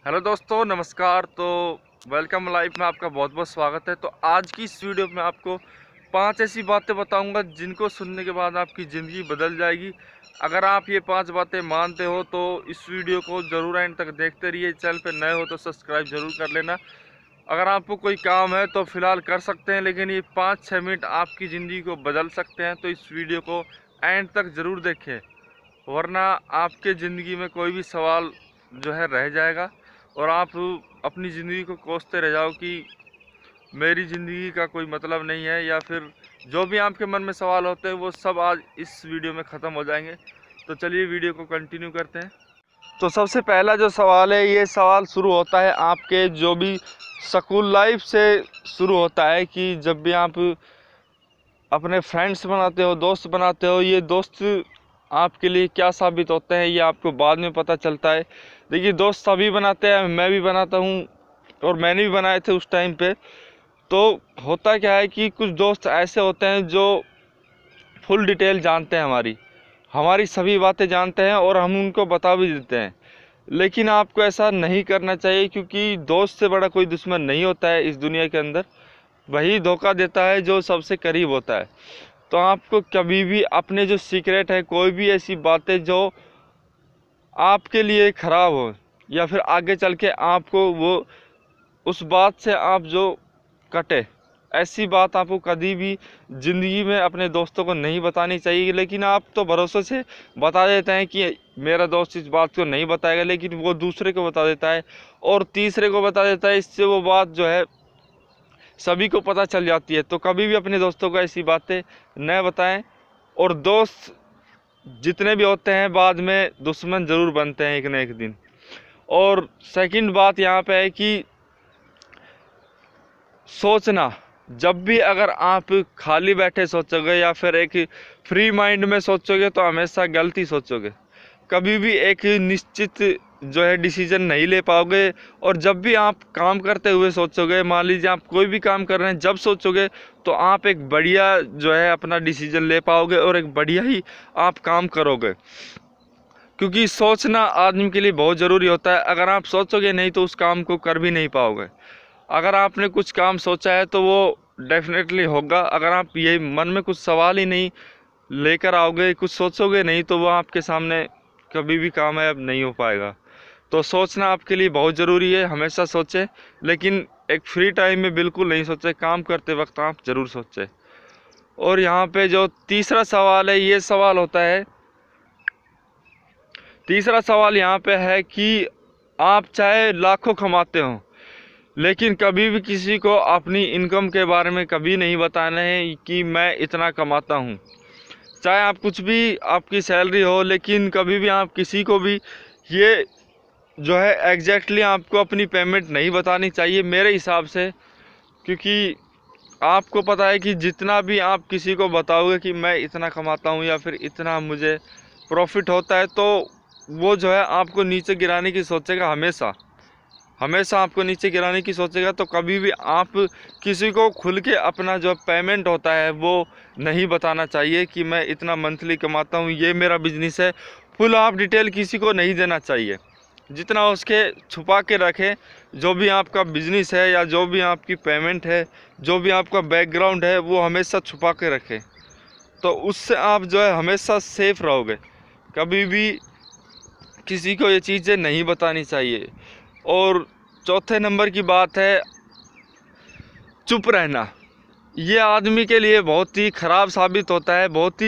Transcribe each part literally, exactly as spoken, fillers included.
Hello दोस्तों, नमस्कार। तो वेलकम लाइफ में आपका बहुत बहुत स्वागत है। तो आज की इस वीडियो में आपको पांच ऐसी बातें बताऊंगा जिनको सुनने के बाद आपकी ज़िंदगी बदल जाएगी। अगर आप ये पांच बातें मानते हो तो इस वीडियो को ज़रूर एंड तक देखते रहिए। चैनल पर नए हो तो सब्सक्राइब ज़रूर कर लेना। अगर आपको कोई काम है तो फ़िलहाल कर सकते हैं, लेकिन ये पाँच छः मिनट आपकी ज़िंदगी को बदल सकते हैं। तो इस वीडियो को एंड तक ज़रूर देखें, वरना आपके ज़िंदगी में कोई भी सवाल जो है रह जाएगा और आप अपनी ज़िंदगी को कोसते रह जाओ कि मेरी ज़िंदगी का कोई मतलब नहीं है, या फिर जो भी आपके मन में सवाल होते हैं वो सब आज इस वीडियो में ख़त्म हो जाएंगे। तो चलिए वीडियो को कंटिन्यू करते हैं। तो सबसे पहला जो सवाल है, ये सवाल शुरू होता है आपके जो भी स्कूल लाइफ से शुरू होता है कि जब भी आप अपने फ्रेंड्स बनाते हो, दोस्त बनाते हो, ये दोस्त आपके लिए क्या साबित होते हैं ये आपको बाद में पता चलता है। देखिए, दोस्त सभी बनाते हैं, मैं भी बनाता हूँ और मैंने भी बनाए थे उस टाइम पे। तो होता क्या है कि कुछ दोस्त ऐसे होते हैं जो फुल डिटेल जानते हैं, हमारी हमारी सभी बातें जानते हैं और हम उनको बता भी देते हैं। लेकिन आपको ऐसा नहीं करना चाहिए, क्योंकि दोस्त से बड़ा कोई दुश्मन नहीं होता है इस दुनिया के अंदर। वही धोखा देता है जो सबसे करीब होता है। तो आपको कभी भी अपने जो सीक्रेट है, कोई भी ऐसी बातें जो आपके लिए ख़राब हो या फिर आगे चल के आपको वो उस बात से आप जो कटे, ऐसी बात आपको कभी भी ज़िंदगी में अपने दोस्तों को नहीं बतानी चाहिए। लेकिन आप तो भरोसे से बता देते हैं कि मेरा दोस्त इस बात को नहीं बताएगा, लेकिन वो दूसरे को बता देता है और तीसरे को बता देता है। इससे वो बात जो है सभी को पता चल जाती है। तो कभी भी अपने दोस्तों को ऐसी बातें न बताएं। और दोस्त जितने भी होते हैं बाद में दुश्मन ज़रूर बनते हैं एक न एक दिन। और सेकंड बात यहाँ पे है कि सोचना, जब भी अगर आप खाली बैठे सोचोगे या फिर एक फ्री माइंड में सोचोगे तो हमेशा गलती सोचोगे। कभी भी एक निश्चित जो है डिसीजन नहीं ले पाओगे। और जब भी आप काम करते हुए सोचोगे, मान लीजिए आप कोई भी काम कर रहे हैं, जब सोचोगे तो आप एक बढ़िया जो है अपना डिसीजन ले पाओगे और एक बढ़िया ही आप काम करोगे। क्योंकि सोचना आदमी के लिए बहुत ज़रूरी होता है। अगर आप सोचोगे नहीं तो उस काम को कर भी नहीं पाओगे। अगर आपने कुछ काम सोचा है तो वो डेफिनेटली होगा। अगर आप ये मन में कुछ सवाल ही नहीं लेकर आओगे, कुछ सोचोगे नहीं, तो वो आपके सामने कभी भी कामयाब नहीं हो पाएगा। तो सोचना आपके लिए बहुत ज़रूरी है। हमेशा सोचें, लेकिन एक फ्री टाइम में बिल्कुल नहीं सोचें, काम करते वक्त आप ज़रूर सोचें। और यहाँ पे जो तीसरा सवाल है, ये सवाल होता है, तीसरा सवाल यहाँ पे है कि आप चाहे लाखों कमाते हो, लेकिन कभी भी किसी को अपनी इनकम के बारे में कभी नहीं बताना है कि मैं इतना कमाता हूँ। चाहे आप कुछ भी आपकी सैलरी हो, लेकिन कभी भी आप किसी को भी ये जो है एग्जैक्टली आपको अपनी पेमेंट नहीं बतानी चाहिए मेरे हिसाब से। क्योंकि आपको पता है कि जितना भी आप किसी को बताओगे कि मैं इतना कमाता हूँ या फिर इतना मुझे प्रॉफिट होता है, तो वो जो है आपको नीचे गिराने की सोचेगा। हमेशा हमेशा आपको नीचे गिराने की सोचेगा। तो कभी भी आप किसी को खुल के अपना जो पेमेंट होता है वो नहीं बताना चाहिए कि मैं इतना मंथली कमाता हूँ, ये मेरा बिजनेस है। फुल आप डिटेल किसी को नहीं देना चाहिए। जितना उसके छुपा के रखें। जो भी आपका बिजनेस है या जो भी आपकी पेमेंट है, जो भी आपका बैकग्राउंड है, वो हमेशा छुपा के रखें। तो उससे आप जो है हमेशा सेफ रहोगे। कभी भी किसी को ये चीज़ें नहीं बतानी चाहिए। और चौथे नंबर की बात है चुप रहना। ये आदमी के लिए बहुत ही ख़राब साबित होता है, बहुत ही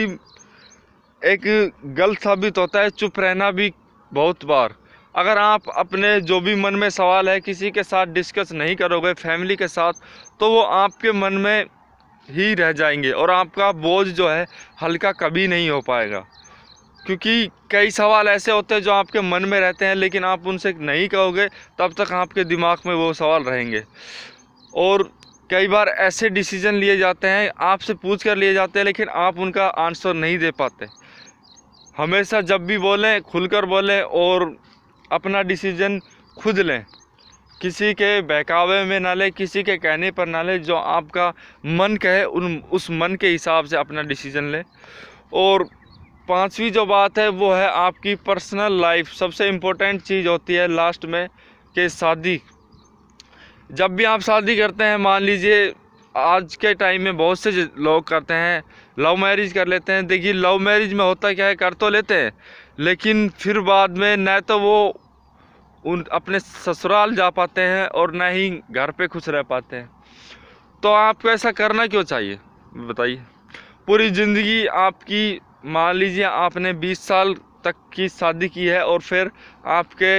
एक गलत साबित होता है चुप रहना भी। बहुत बार अगर आप अपने जो भी मन में सवाल है किसी के साथ डिस्कस नहीं करोगे, फैमिली के साथ, तो वो आपके मन में ही रह जाएंगे और आपका बोझ जो है हल्का कभी नहीं हो पाएगा। क्योंकि कई सवाल ऐसे होते हैं जो आपके मन में रहते हैं, लेकिन आप उनसे नहीं कहोगे, तब तक आपके दिमाग में वो सवाल रहेंगे। और कई बार ऐसे डिसीजन लिए जाते हैं, आपसे पूछ कर लिए जाते हैं, लेकिन आप उनका आंसर नहीं दे पाते। हमेशा जब भी बोलें खुलकर बोलें और अपना डिसीजन खुद लें। किसी के बहकावे में ना लें, किसी के कहने पर ना लें। जो आपका मन कहे उन उस मन के हिसाब से अपना डिसीजन लें। और पांचवी जो बात है वो है आपकी पर्सनल लाइफ। सबसे इम्पोर्टेंट चीज़ होती है लास्ट में कि शादी, जब भी आप शादी करते हैं, मान लीजिए आज के टाइम में बहुत से लोग करते हैं लव मैरिज कर लेते हैं। देखिए लव मैरिज में होता क्या है, कर तो लेते हैं लेकिन फिर बाद में न तो वो उन अपने ससुराल जा पाते हैं और न ही घर पे खुश रह पाते हैं। तो आपको ऐसा करना क्यों चाहिए बताइए। पूरी ज़िंदगी आपकी, मान लीजिए आपने बीस साल तक की शादी की है और फिर आपके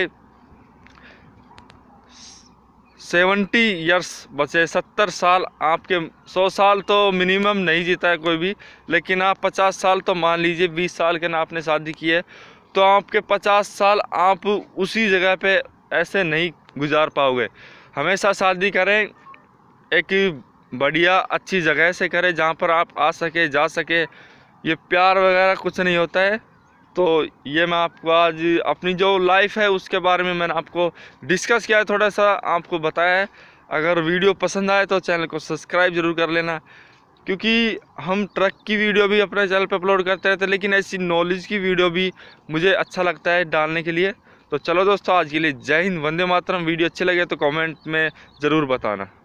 सेवेंटी इयर्स बचे, सत्तर साल आपके, सौ साल तो मिनिमम नहीं जीता है कोई भी, लेकिन आप पचास साल तो मान लीजिए, बीस साल के ना आपने शादी की है तो आपके पचास साल आप उसी जगह पे ऐसे नहीं गुजार पाओगे। हमेशा शादी करें एक बढ़िया अच्छी जगह से करें जहाँ पर आप आ सके जा सके। ये प्यार वगैरह कुछ नहीं होता है। तो ये मैं आपको आज अपनी जो लाइफ है उसके बारे में मैंने आपको डिस्कस किया है, थोड़ा सा आपको बताया है। अगर वीडियो पसंद आए तो चैनल को सब्सक्राइब ज़रूर कर लेना, क्योंकि हम ट्रक की वीडियो भी अपने चैनल पर अपलोड करते रहते हैं, लेकिन ऐसी नॉलेज की वीडियो भी मुझे अच्छा लगता है डालने के लिए। तो चलो दोस्तों, आज के लिए जय हिंद, वंदे मातरम। वीडियो अच्छे लगे तो कमेंट में ज़रूर बताना।